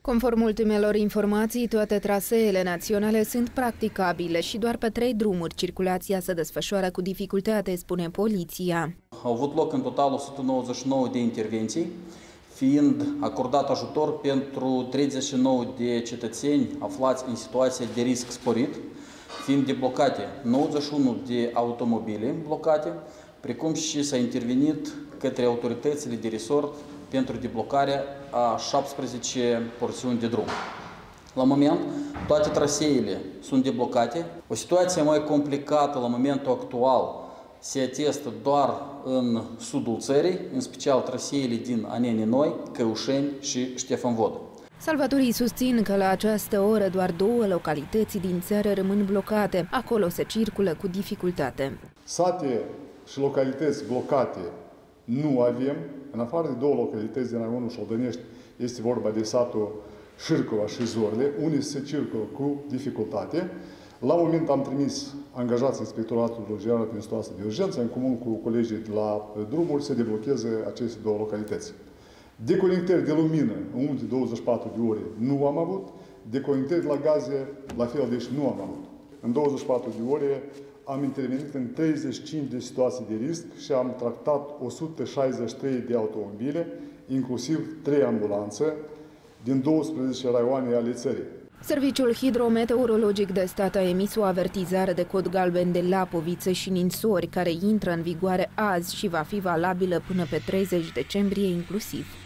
Conform ultimelor informații, toate traseele naționale sunt practicabile și doar pe 3 drumuri circulația se desfășoară cu dificultate, spune poliția. Au avut loc în total 199 de intervenții, fiind acordat ajutor pentru 39 de cetățeni aflați în situație de risc sporit, fiind deblocate 91 de automobile blocate, precum și s-a intervenit către autoritățile de resort pentru deblocarea a 17 porțiuni de drum. La moment, toate traseele sunt deblocate. O situație mai complicată la momentul actual se atestă doar în sudul țării, în special traseele din Aneni Noi, Căușeni și Ștefan Vodă. Salvatorii susțin că la această oră doar 2 localități din țară rămân blocate. Acolo se circulă cu dificultate. Sate și localități blocate nu avem. În afară de 2 localități din raionul Șoldănești, este vorba de satul Șârcova și Zorle, unde se circulă cu dificultate. La moment am trimis angajații Inspectoratului General prin situație de urgență, în comun cu colegii de la drumuri, să deblocheze aceste 2 localități. Deconectări de lumină în ultimele 24 de ore nu am avut, deconectări la gaze, la fel, deci nu am avut. În 24 de ore am intervenit în 35 de situații de risc și am tractat 163 de automobile, inclusiv 3 ambulanțe, din 12 raioane ale țării. Serviciul hidrometeorologic de stat a emis o avertizare de cod galben de Lapoviță și Ninsori, care intră în vigoare azi și va fi valabilă până pe 30 decembrie inclusiv.